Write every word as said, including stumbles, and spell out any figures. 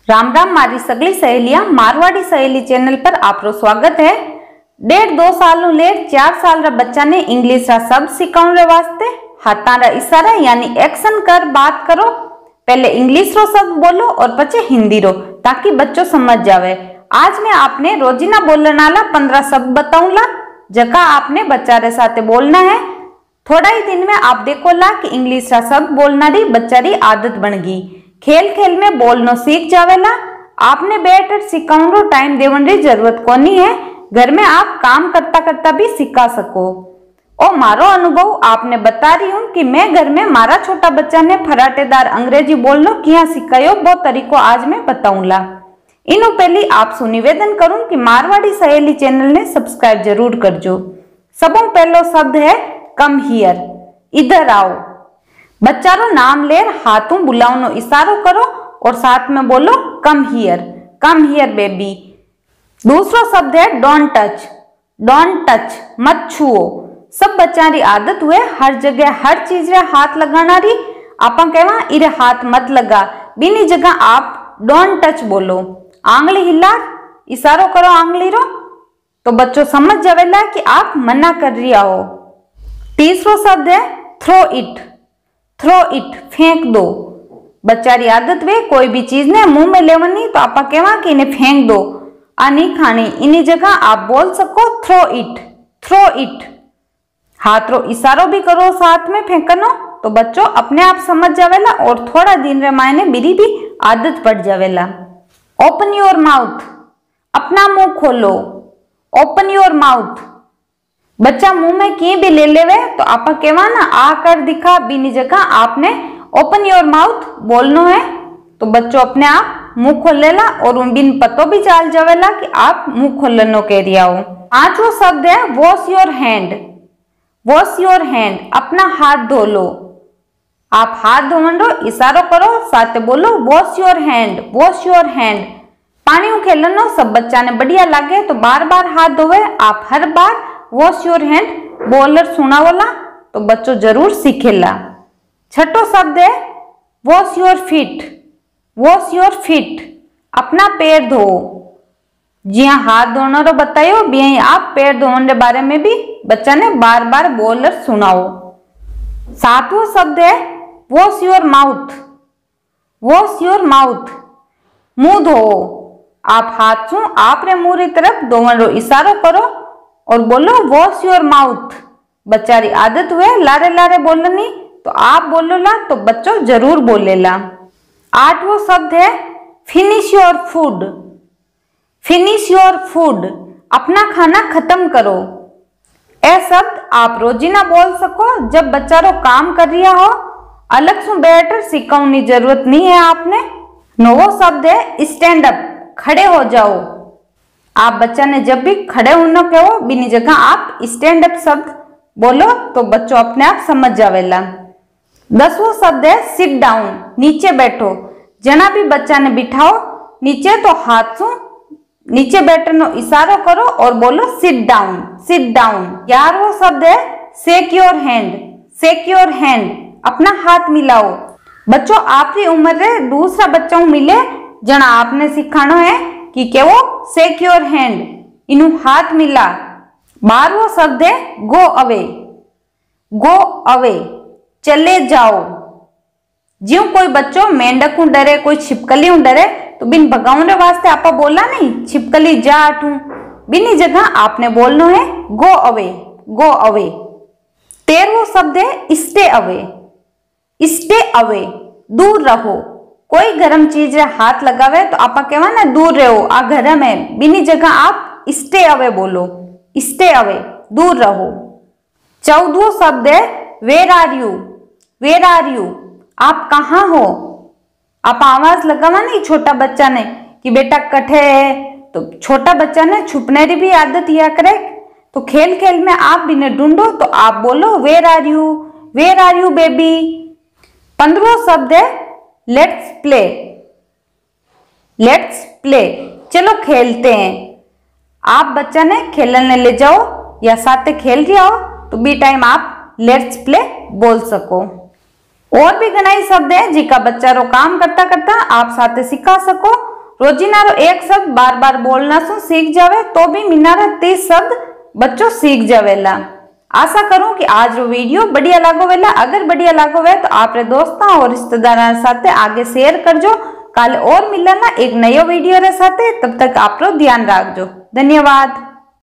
राम राम मारी सगली सहेलियां मारवाड़ी सहेली चैनल पर आपरो स्वागत है। डेढ़ दो सालों लेट चार साल रा बच्चा ने इंग्लिश रा शब्द सिखाने वास्ते हाथा रा इशारा यानी एक्शन कर बात करो। पहले इंग्लिश रो शब्द बोलो और पचे हिंदी रो ताकि बच्चों समझ जावे। आज मैं आपने रोजीना बोलने वाला पंद्रह शब्द बताऊंगा जका आपने बच्चा रे साथे बोलना है। थोड़ा ही दिन में आप देखो ला कि इंग्लिश रा शब्द बोलना री बच्चा री आदत बन गई। खेल खेल में बोलनो सीख जावेला। आपने बैठ सिखाऊंगा टाइम देवन री जरूरत कोनी है। घर में आप काम करता करता भी सिखा सको। और मारो अनुभव आपने बता रही हूँ कि मैं घर में मारा छोटा बच्चा ने फराटेदार अंग्रेजी बोलनो किया सिखायो वो तरीको आज मैं बताऊंगा। इनो पहली आपसे निवेदन करूं कि मारवाड़ी सहेली चैनल ने सब्सक्राइब जरूर करजो। सबों पहलो शब्द है कम हियर, इधर आओ। बच्चा रो नाम लेर हाथों बुलाओनो इशारो करो और साथ में बोलो come here, come here baby. दूसरा शब्द है डोंट टच, डोंट टच मत छुओ। सब बच्चा री आदत हुए हर जगह हर चीज रे हाथ लगाना री। आपा कहवा इरे हाथ मत लगा, बिनी जगह आप डोंट टच बोलो। आंगली हिला इशारो करो आंगली रो तो बच्चों समझ जावेला कि आप मना कर रिया हो। तीसरो शब्द है थ्रो इट, थ्रो इट फेंक दो। बच्चा री आदत वे कोई भी चीज ने मुंह में लेवनी तो आपा कहवा कि इन्हें फेंक दो, आ नहीं खानी। इन्हीं जगह आप बोल सको थ्रो इट, थ्रो इट। हाथ रो इशारो भी करो साथ में फेंकनो तो बच्चों अपने आप समझ जावेला और थोड़ा दिन रे मायने मेरी भी आदत पड़ जावेला। ओपन योर माउथ, अपना मुंह खोलो। Open your mouth. बच्चा मुंह में की भी ले लेवे तो आपा कहवा ना आ कर दिखा, बिनी जगह आपने ओपन योर माउथ बोलनो है तो बच्चों अपने आप मुंह खोल लेला और उन बिन पतो भी चाल जावेला कि आप मुंह खोलनो कह रिया हो। पांचवा शब्द है wash your hand, wash your hand अपना हाथ धो लो। आप हाथ धोवन रो इशारो करो साथ बोलो wash your hand, wash your hand. पानी उखेलनो सब बच्चा ने बढ़िया लागे तो बार बार हाथ धोवे। आप हर बार वॉश योर हैंड बोलर सुना वाला तो बच्चों जरूर सीखेला। छठो शब्द है wash your feet, wash your feet अपना पैर धो। जी हाँ, हाथ धोना रो बतायो भी आप पैर धोने के बारे में भी बच्चा ने बार बार बोलर सुनाओ। सातवां शब्द है wash your mouth, wash your mouth मुंह धो। आप हाथ छू आप रे मुंह री तरफ धोवन रो इशारो करो और बोलो वॉश योर माउथ। बच्चा री आदत हुए लारे लारे बोलनी तो आप बोलो ला तो बच्चों जरूर बोलेला। आठवां शब्द है finish your food, finish your food अपना खाना खत्म करो। ए शब्द आप रोजीना बोल सको जब बच्चा रो काम कर रिया हो। अलग से बैठकर सिखाने की जरूरत नहीं है आपने। नौवां शब्द है स्टैंड अप, खड़े हो जाओ। आप बच्चा ने जब भी खड़े होना कहो बिनी जगह आप स्टैंड अप शब्द बोलो तो बच्चों अपने आप समझ जावेला। दसवां शब्द है सिट डाउन, नीचे बैठो। जना भी बच्चा ने बिठाओ नीचे तो हाथ से नीचे बैठने इशारो करो और बोलो सिट डाउन, सिट डाउन। ग्यारहवां शब्द है shake your hand, shake your hand अपना हाथ मिलाओ। बच्चों आपकी उम्र रे दूसरा बच्चा मिले जना आपने सिखाना है कि क्या वो शेक योर हैंड, इन्हू हाथ मिला। बारहवां शब्द है गो अवे, गो अवे चले जाओ। ज्यों कोई बच्चों मेंढक डरे कोई छिपकली डरे तो बिन भगाउने वास्ते आपा बोला नहीं छिपकली जा आठू, बिनी जगह आपने बोलना है गो अवे, गो अवे। तेरहवां शब्द है स्टे अवे, स्टे अवे दूर रहो। कोई गर्म चीज रे हाथ लगावे तो आपा कहवा ना दूर रहो आ घर में, बिनी जगह आप स्टे अवे बोलो, स्टे अवे दूर रहो। चौदहवां शब्द है where are you, where are you आप कहाँ हो। आप आवाज लगावा नहीं छोटा बच्चा ने कि बेटा कठे है तो छोटा बच्चा ने छुपने की भी आदत या करे तो खेल खेल में आप बिना ढूंढो तो आप बोलो where are you, where are you baby. पंद्रहवां शब्द है लेट्स प्ले, लेट्स प्ले चलो खेलते हैं। आप बच्चा ने खेलने ले जाओ या साथ खेल रही हो तो बी टाइम आप लेट्स प्ले बोल सको। और भी घना शब्द है जिका बच्चा रो काम करता करता आप साथे सिखा सको रोजिना रो एक शब्द बार बार बोलना सु सीख जावे तो भी मिनारा तीस शब्द बच्चों सीख जावेला। आशा करूं कि आज रो वीडियो बढ़िया लागो वेला। अगर बढ़िया लागो वे तो आप दोस्तों और रिश्तेदारों साथे आगे शेयर करजो। काले और मिलना एक नयो वीडियो रे साथे, तब तक आप ध्यान रखजो। धन्यवाद।